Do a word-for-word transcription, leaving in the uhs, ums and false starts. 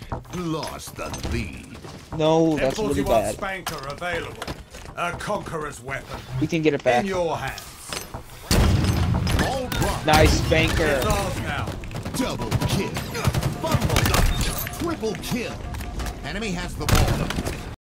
Lost the lead. No, that's really bad. Spanker available. A conqueror's weapon. We can get it back. In your hands. All right. Nice Spanker. It's ours now. Double kill. Fumble. Triple kill. Enemy has the ball.